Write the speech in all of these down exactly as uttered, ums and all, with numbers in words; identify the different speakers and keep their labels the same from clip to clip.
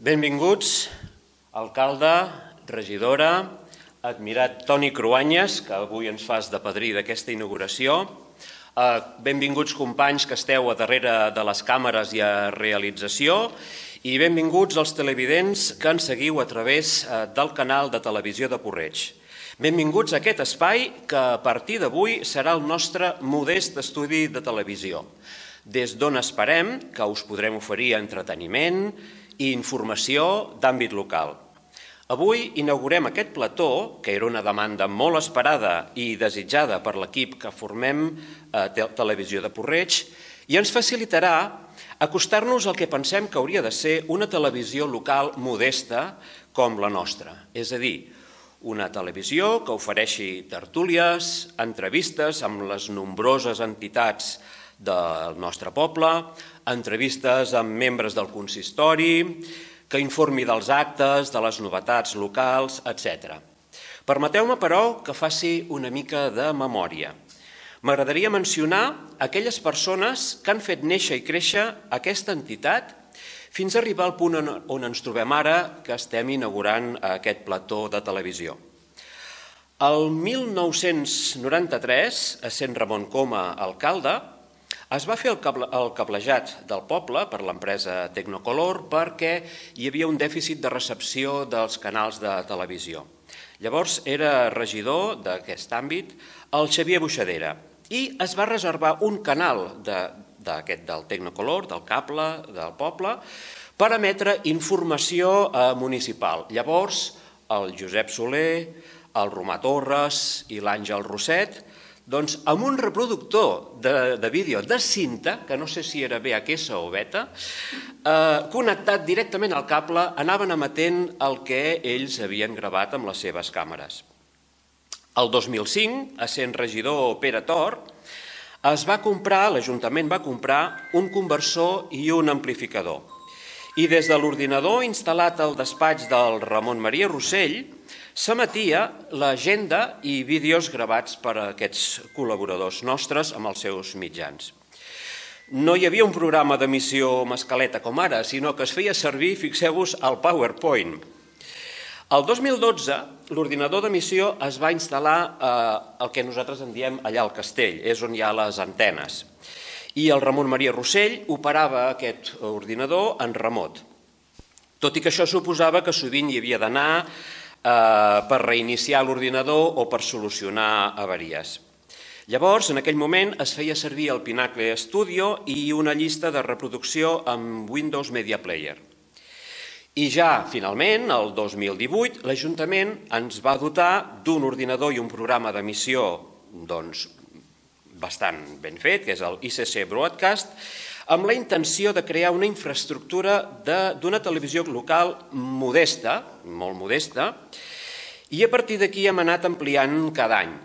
Speaker 1: Benvinguts, alcalde, regidora, admirat Toni Cruanyes, que avui ens fas de padrí d'aquesta inauguració. Benvinguts companys que esteu a darrere de les càmeres i a realització i benvinguts als televidents que ens seguiu a través del canal de televisió de Puig-reig. Benvinguts a aquest espai que a partir d'avui serà el nostre modest estudi de televisió, des d'on esperem que us podrem oferir entreteniment i informació d'àmbit local. Avui inaugurem aquest plató, que era una demanda molt esperada i desitjada per l'equip que formem a Televisió de Puig-reig, i ens facilitarà acostar-nos al que pensem que hauria de ser una televisió local modesta com la nostra, és a dir, una televisió que ofereixi tertúlies, entrevistes amb les nombroses entitats del nostre poble, entrevistes amb membres del consistori, que informi dels actes, de les novetats locals, etcètera. Permeteu-me, però, que faci una mica de memòria. M'agradaria mencionar aquelles persones que han fet néixer i créixer aquesta entitat fins a arribar al punt on ens trobem ara, que estem inaugurant aquest plató de televisió. El mil nou-cents noranta-tres, essent Ramon Coma alcalde, es va fer el cablejat del poble per l'empresa Tecnocolor perquè hi havia un dèficit de recepció dels canals de televisió. Llavors era regidor d'aquest àmbit el Xavier Buixadera i es va reservar un canal d'aquest del Tecnocolor, del cable del poble, per emetre informació municipal. Llavors el Josep Soler, el Romà Torres i l'Àngel Roset, doncs amb un reproductor de vídeo de cinta, que no sé si era V H S o beta, connectat directament al cable, anaven emetent el que ells havien gravat amb les seves càmeres. El dos mil cinc, essent regidor Pere Tor, es va comprar, l'Ajuntament va comprar un conversor i un amplificador. I des de l'ordinador instal·lat al despatx del Ramon Maria Rossell s'emetia l'agenda i vídeos gravats per aquests col·laboradors nostres amb els seus mitjans. No hi havia un programa d'emissió mascaleta com ara, sinó que es feia servir, fixeu-vos, el PowerPoint. El dos mil dotze, l'ordinador d'emissió es va instal·lar al que nosaltres en diem allà al castell, és on hi ha les antenes. I el Ramon Maria Rossell operava aquest ordinador en remot. Tot i que això suposava que sovint hi havia d'anar per reiniciar l'ordinador o per solucionar avaries. Llavors, en aquell moment, es feia servir el Pinacle Studio i una llista de reproducció amb Windows Media Player. I ja, finalment, el dos mil divuit, l'Ajuntament ens va dotar d'un ordinador i un programa d'emissió bastant ben fet, que és el I C C Broadcast, amb la intenció de crear una infraestructura d'una televisió local modesta, molt modesta, i a partir d'aquí hem anat ampliant cada any.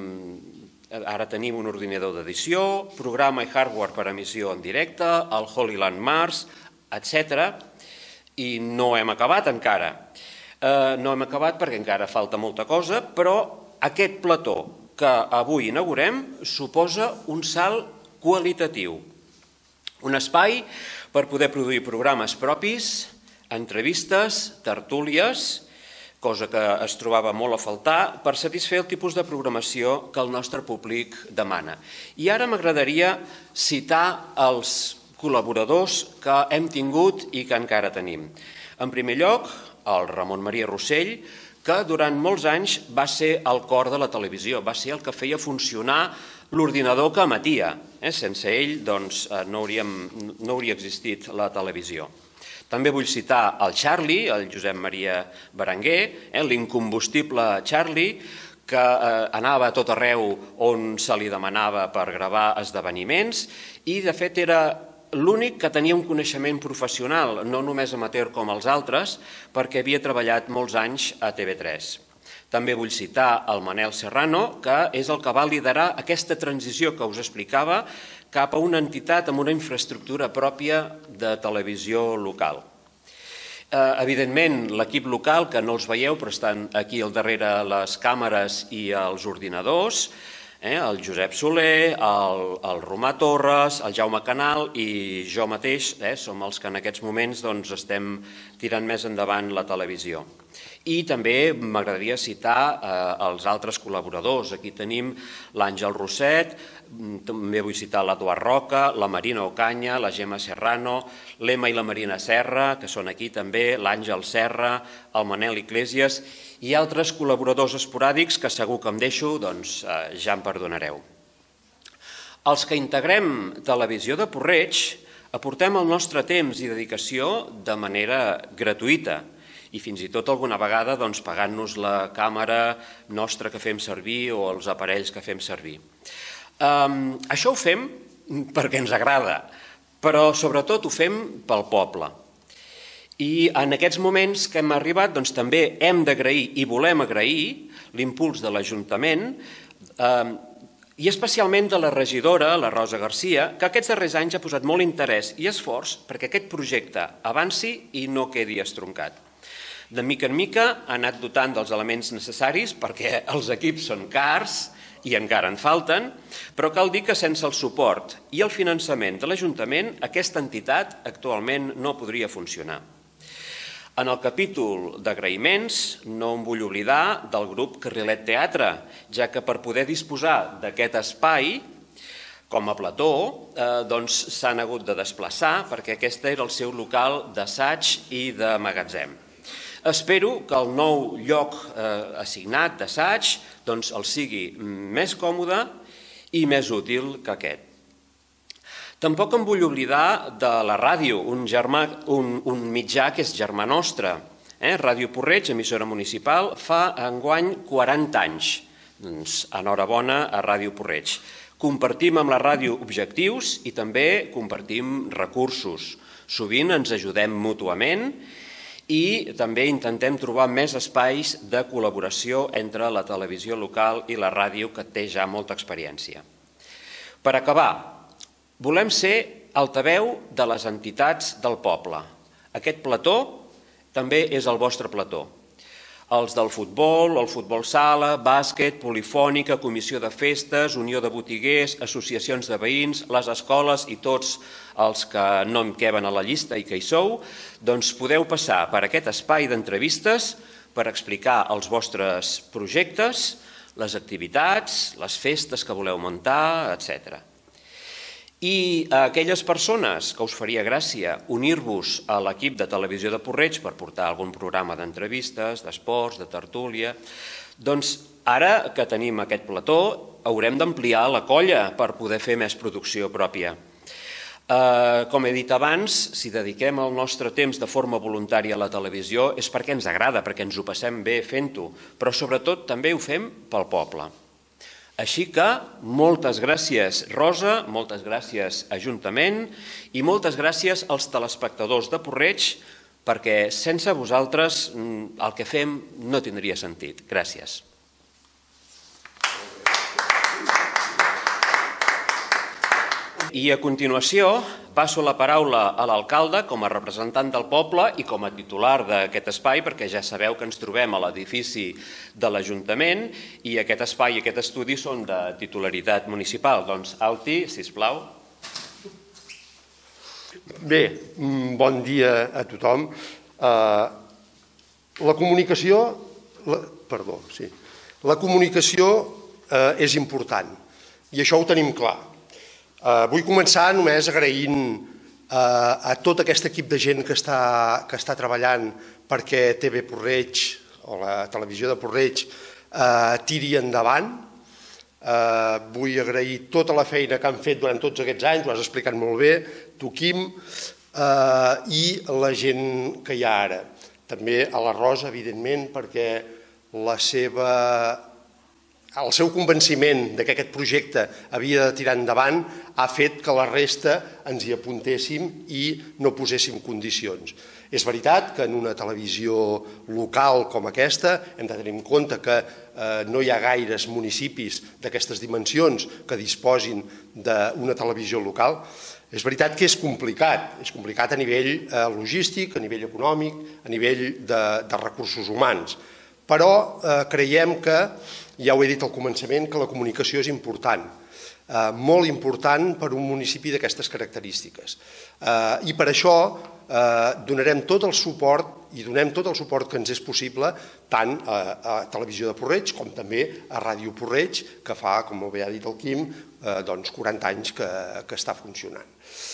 Speaker 1: Ara tenim un ordinador d'edició, programa i hardware per emissió en directe, el Holy Land Mars, etcètera, i no hem acabat encara. No hem acabat perquè encara falta molta cosa, però aquest plató que avui inaugurem suposa un salt qualitatiu. Un espai per poder produir programes propis, entrevistes, tertúlies, cosa que es trobava molt a faltar per satisfer el tipus de programació que el nostre públic demana. I ara m'agradaria citar els col·laboradors que hem tingut i que encara tenim. En primer lloc, el Ramon Maria Rossell, que durant molts anys va ser el cor de la televisió, va ser el que feia funcionar l'ordinador que emetia. Sense ell no hauria existit la televisió. També vull citar el Charlie, el Josep Maria Berenguer, l'incombustible Charlie, que anava a tot arreu on se li demanava per gravar esdeveniments i, de fet, era l'únic que tenia un coneixement professional, no només amateur com els altres, perquè havia treballat molts anys a T V tres. També vull citar el Manel Serrano, que és el que va liderar aquesta transició que us explicava cap a una entitat amb una infraestructura pròpia de televisió local. Evidentment, l'equip local, que no els veieu, però estan aquí al darrere les càmeres i els ordinadors, El Josep Soler, el Romà Torres, el Jaume Canal i jo mateix som els que en aquests moments estem tirant més endavant la televisió. I també m'agradaria citar els altres col·laboradors. Aquí tenim l'Àngel Rosset, també vull citar l'Eduard Roca, la Marina Ocaña, la Gemma Serrano, l'Emma i la Marina Serra, que són aquí també, l'Àngel Serra, el Manel Iglesias i altres col·laboradors esporàdics que segur que em deixo, doncs ja em perdonareu. Els que integrem Televisió de Puig-reig aportem el nostre temps i dedicació de manera gratuïta i fins i tot alguna vegada pagant-nos la càmera nostra que fem servir o els aparells que fem servir. Això ho fem perquè ens agrada, però sobretot ho fem pel poble. I en aquests moments que hem arribat també hem d'agrair i volem agrair l'impuls de l'Ajuntament i especialment de la regidora, la Rosa Garcia, que aquests darrers anys ha posat molt interès i esforç perquè aquest projecte avanci i no quedi estroncat. De mica en mica ha anat dotant dels elements necessaris perquè els equips són cars i encara en falten, però cal dir que sense el suport i el finançament de l'Ajuntament aquesta entitat actualment no podria funcionar. En el capítol d'agraïments no em vull oblidar del grup Carrilet Teatre, ja que per poder disposar d'aquest espai com a plató s'han hagut de desplaçar perquè aquest era el seu local d'assaig i de magatzem. Espero que el nou lloc assignat d'assaig els sigui més còmode i més útil que aquest. Tampoc em vull oblidar de la ràdio, un mitjà que és germà nostre. Ràdio Puig-reig, emissora municipal, fa enguany quaranta anys. Enhorabona a Ràdio Puig-reig. Compartim amb la ràdio objectius i també compartim recursos. Sovint ens ajudem mútuament i també intentem trobar més espais de col·laboració entre la televisió local i la ràdio, que té ja molta experiència. Per acabar, volem ser altaveu de les entitats del poble. Aquest plató també és el vostre plató. Els del futbol, el futbol sala, bàsquet, polifònica, comissió de festes, unió de botiguers, associacions de veïns, les escoles i tots els que no em queben a la llista i que hi sou, doncs podeu passar per aquest espai d'entrevistes per explicar els vostres projectes, les activitats, les festes que voleu muntar, etcètera. I a aquelles persones que us faria gràcia unir-vos a l'equip de Televisió de Puig-reig per portar algun programa d'entrevistes, d'esports, de tertúlia, doncs ara que tenim aquest plató haurem d'ampliar la colla per poder fer més producció pròpia. Com he dit abans, si dediquem el nostre temps de forma voluntària a la televisió és perquè ens agrada, perquè ens ho passem bé fent-ho, però sobretot també ho fem pel poble. Així que moltes gràcies, Rosa, moltes gràcies, Ajuntament, i moltes gràcies als telespectadors de Puig-reig, perquè sense vosaltres el que fem no tindria sentit. Gràcies. I a continuació passo la paraula a l'alcalde com a representant del poble i com a titular d'aquest espai, perquè ja sabeu que ens trobem a l'edifici de l'Ajuntament i aquest espai i aquest estudi són de titularitat municipal. Doncs, Alti, sisplau.
Speaker 2: Bé, bon dia a tothom. La comunicació, perdó, sí, la comunicació és important i això ho tenim clar. Vull començar només agraint a tot aquest equip de gent que està treballant perquè T V Puig-reig o la televisió de Puig-reig tiri endavant. Vull agrair tota la feina que han fet durant tots aquests anys, ho has explicat molt bé, tu, Quim, i la gent que hi ha ara. També a la Rosa, evidentment, perquè la seva... el seu convenciment que aquest projecte havia de tirar endavant ha fet que la resta ens hi apuntéssim i no poséssim condicions. És veritat que en una televisió local com aquesta hem de tenir en compte que no hi ha gaires municipis d'aquestes dimensions que disposin d'una televisió local. És veritat que és complicat, és complicat a nivell logístic, a nivell econòmic, a nivell de recursos humans, Però creiem que, ja ho he dit al començament, que la comunicació és important, molt important per un municipi d'aquestes característiques. I per això donarem tot el suport i donem tot el suport que ens és possible tant a Televisió de Puig-reig com també a Ràdio Puig-reig, que fa, com bé ha dit el Quim, quaranta anys que està funcionant.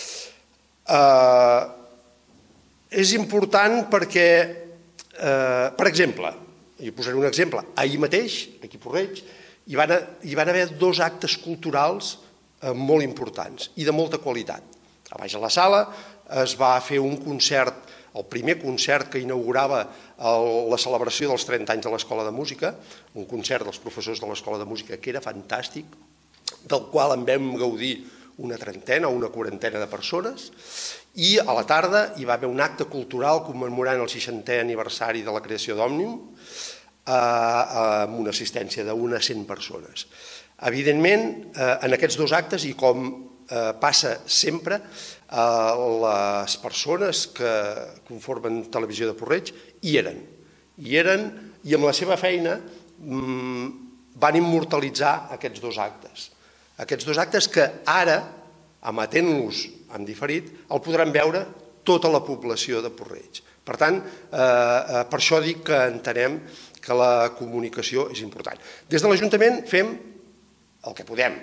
Speaker 2: És important perquè, per exemple, i posaré un exemple, ahir mateix, aquí a Puig-reig, hi van haver dos actes culturals molt importants i de molta qualitat. A baix a la sala es va fer un concert, el primer concert que inaugurava la celebració dels trenta anys de l'Escola de Música, un concert dels professors de l'Escola de Música que era fantàstic, del qual en vam gaudir una trentena o una quarantena de persones, i a la tarda hi va haver un acte cultural commemorant el seixantè aniversari de la creació d'Òmnium, amb una assistència d'unes cent persones. Evidentment, en aquests dos actes, i com passa sempre, les persones que conformen Televisió de Puig-reig hi eren. Hi eren i amb la seva feina van immortalitzar aquests dos actes. Aquests dos actes que ara, emetent-los en diferit, el podran veure tota la població de Puig-reig. Per tant, per això dic que entenem que la comunicació és important. Des de l'Ajuntament fem el que podem,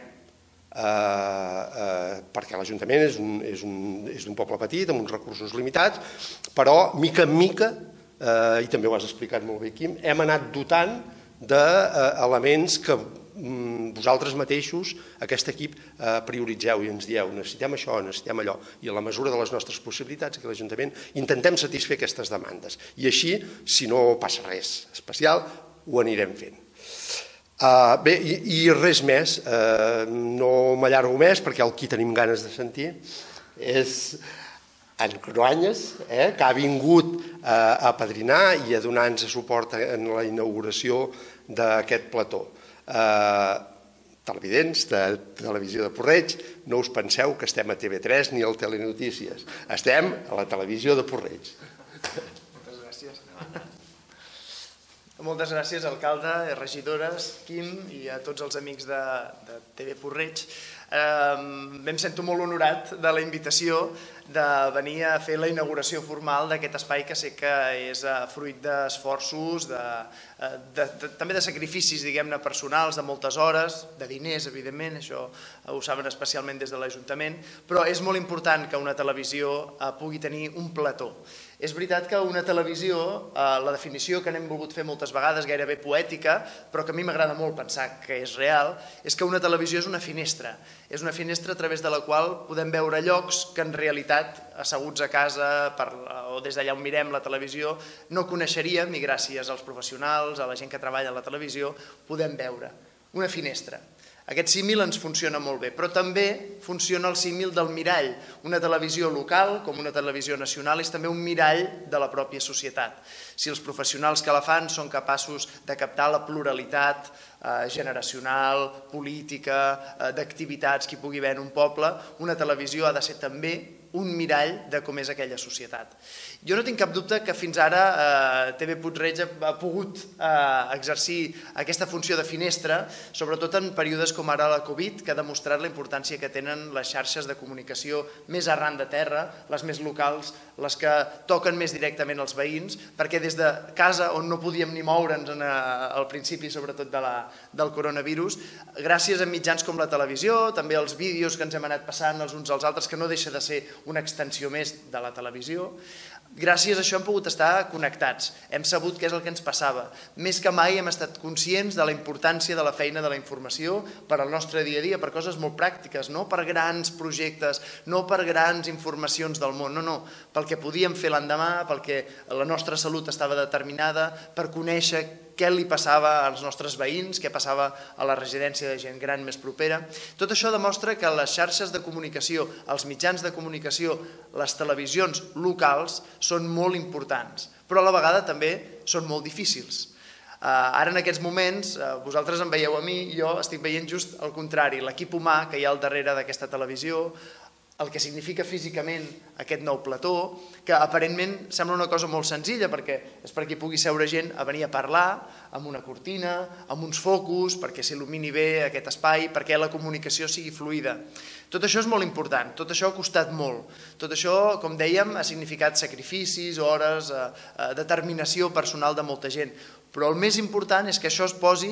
Speaker 2: perquè l'Ajuntament és d'un poble petit, amb uns recursos limitats, però mica en mica, i també ho has explicat molt bé, Quim, hem anat dotant d'elements que vosaltres mateixos, aquest equip, prioritzeu i ens dieu necessitem això, necessitem allò, i a la mesura de les nostres possibilitats aquí a l'Ajuntament intentem satisfer aquestes demandes. I així, si no passa res especial, ho anirem fent. Bé, i res més, no m'allargo més perquè el qui tenim ganes de sentir és en Cruanyes, que ha vingut a apadrinar i a donar-nos suport en la inauguració d'aquest plató. Televidents de Televisió de Puig-reig, no us penseu que estem a T V tres ni al Telenotícies, estem a la Televisió de Puig-reig.
Speaker 3: Moltes gràcies. Moltes gràcies, alcalde, regidores, Quim i a tots els amics de T V Puig-reig. Em sento molt honorat de la invitació de venir a fer la inauguració formal d'aquest espai que sé que és fruit d'esforços, també de sacrificis, diguem-ne, personals, de moltes hores, de diners, evidentment, això ho saben especialment des de l'Ajuntament, però és molt important que una televisió pugui tenir un plató. És veritat que una televisió, la definició que n'hem volgut fer moltes vegades, gairebé poètica, però que a mi m'agrada molt pensar que és real, és que una televisió és una finestra. És una finestra a través de la qual podem veure llocs que en realitat, asseguts a casa o des d'allà on mirem la televisió, no coneixeríem i gràcies als professionals, a la gent que treballa a la televisió, podem veure. Una finestra. Aquest símil ens funciona molt bé, però també funciona el símil del mirall. Una televisió local, com una televisió nacional, és també un mirall de la pròpia societat. Si els professionals que la fan són capaços de captar la pluralitat generacional, política, d'activitats que hi pugui haver en un poble, una televisió ha de ser també un mirall de com és aquella societat. Jo no tinc cap dubte que fins ara T V Puig-reig ha pogut exercir aquesta funció de finestra, sobretot en períodes com ara la Covid, que ha demostrat la importància que tenen les xarxes de comunicació més arran de terra, les més locals, les que toquen més directament als veïns, perquè des de casa, on no podíem ni moure'ns al principi, sobretot del coronavirus, gràcies a mitjans com la televisió, també els vídeos que ens hem anat passant els uns als altres, que no deixa de ser una extensió més de la televisió, gràcies a això hem pogut estar connectats, hem sabut què és el que ens passava. Més que mai hem estat conscients de la importància de la feina de la informació per al nostre dia a dia, per coses molt pràctiques, no per grans projectes, no per grans informacions del món, no, no, pel que podíem fer l'endemà, pel que la nostra salut estava determinada, per conèixer què li passava als nostres veïns, què passava a la residència de gent gran més propera. Tot això demostra que les xarxes de comunicació, els mitjans de comunicació, les televisions locals són molt importants, però a la vegada també són molt difícils. Ara en aquests moments, vosaltres em veieu a mi, jo estic veient just el contrari, l'equip humà que hi ha al darrere d'aquesta televisió, el que significa físicament aquest nou plató, que aparentment sembla una cosa molt senzilla, perquè és perquè hi pugui seure gent a venir a parlar, amb una cortina, amb uns focus, perquè s'il·lumini bé aquest espai, perquè la comunicació sigui fluida. Tot això és molt important, tot això ha costat molt. Tot això, com dèiem, ha significat sacrificis, hores, determinació personal de molta gent. Però el més important és que això es posi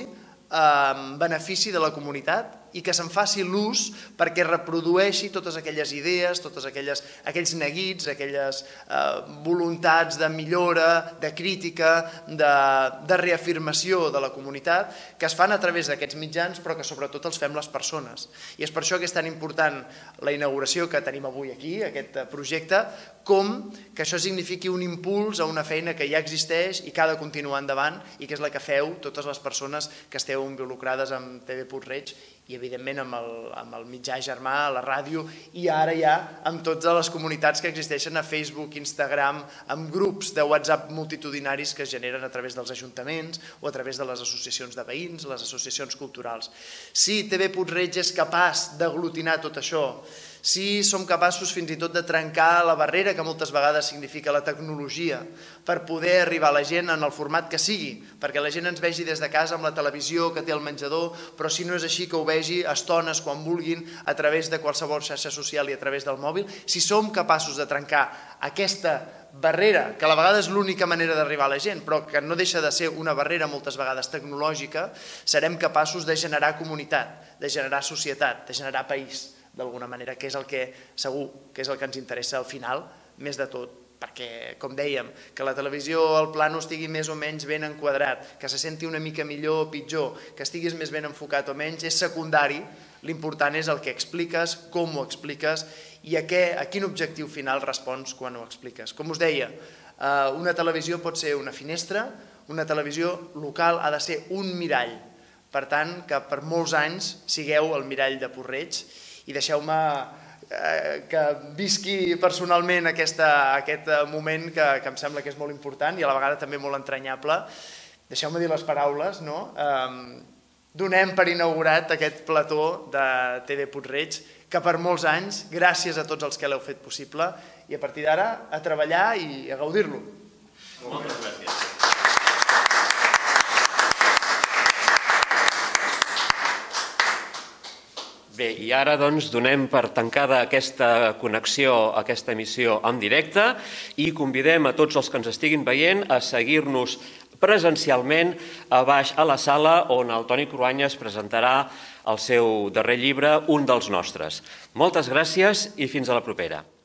Speaker 3: en benefici de la comunitat i que se'n faci l'ús perquè reprodueixi totes aquelles idees, tots aquells neguits, aquelles voluntats de millora, de crítica, de reafirmació de la comunitat que es fan a través d'aquests mitjans però que sobretot els fem les persones. I és per això que és tan important la inauguració que tenim avui aquí, aquest projecte, com que això signifiqui un impuls a una feina que ja existeix i que ha de continuar endavant i que és la que feu totes les persones que esteu involucrades amb T V Puig-reig i evidentment amb el mitjà germà, la ràdio i ara ja amb totes les comunitats que existeixen a Facebook, Instagram, amb grups de WhatsApp multitudinaris que es generen a través dels ajuntaments o a través de les associacions de veïns, les associacions culturals. Si T V Puig-reig és capaç d'aglutinar tot això, si som capaços fins i tot de trencar la barrera que moltes vegades significa la tecnologia per poder arribar a la gent en el format que sigui, perquè la gent ens vegi des de casa amb la televisió que té al menjador, però si no és així que ho vegi a estones quan vulguin a través de qualsevol xarxa social i a través del mòbil, si som capaços de trencar aquesta barrera, que a la vegada és l'única manera d'arribar a la gent, però que no deixa de ser una barrera moltes vegades tecnològica, serem capaços de generar comunitat, de generar societat, de generar país, d'alguna manera, que és el que segur que és el que ens interessa al final, més de tot, perquè, com dèiem, que la televisió, el plano estigui més o menys ben enquadrat, que se senti una mica millor o pitjor, que estiguis més ben enfocat o menys, és secundari, l'important és el que expliques, com ho expliques i a quin objectiu final respons quan ho expliques. Com us deia, una televisió pot ser una finestra, una televisió local ha de ser un mirall, per tant, que per molts anys sigueu el mirall de Puig-reig i deixeu-me que visqui personalment aquest moment que em sembla que és molt important i a la vegada també molt entranyable. Deixeu-me dir les paraules, no? Donem per inaugurat aquest plató de T V Puig-reig que per molts anys, gràcies a tots els que l'heu fet possible i a partir d'ara a treballar i a gaudir-lo.
Speaker 1: Moltes gràcies. Bé, i ara doncs donem per tancada aquesta connexió, aquesta emissió en directe i convidem a tots els que ens estiguin veient a seguir-nos presencialment a baix a la sala on el Toni Cruanyes presentarà el seu darrer llibre, un dels nostres. Moltes gràcies i fins a la propera.